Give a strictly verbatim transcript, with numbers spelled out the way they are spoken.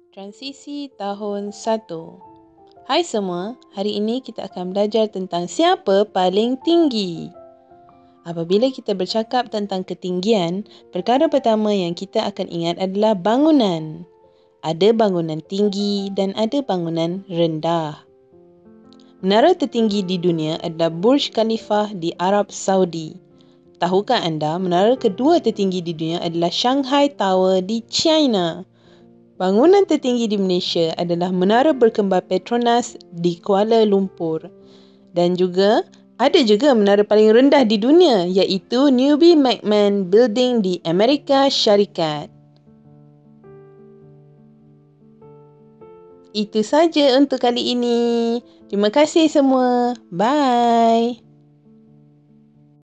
Transisi tahun satu. Hai semua, hari ini kita akan belajar tentang siapa paling tinggi. Apabila kita bercakap tentang ketinggian, perkara pertama yang kita akan ingat adalah bangunan. Ada bangunan tinggi dan ada bangunan rendah. Menara tertinggi di dunia adalah Burj Khalifa di Arab Saudi. Tahukah anda menara kedua tertinggi di dunia adalah Shanghai Tower di China? Bangunan tertinggi di Malaysia adalah Menara Berkembar Petronas di Kuala Lumpur. Dan juga, ada juga menara paling rendah di dunia iaitu Newby McMahon Building di Amerika Syarikat. Itu saja untuk kali ini. Terima kasih semua. Bye.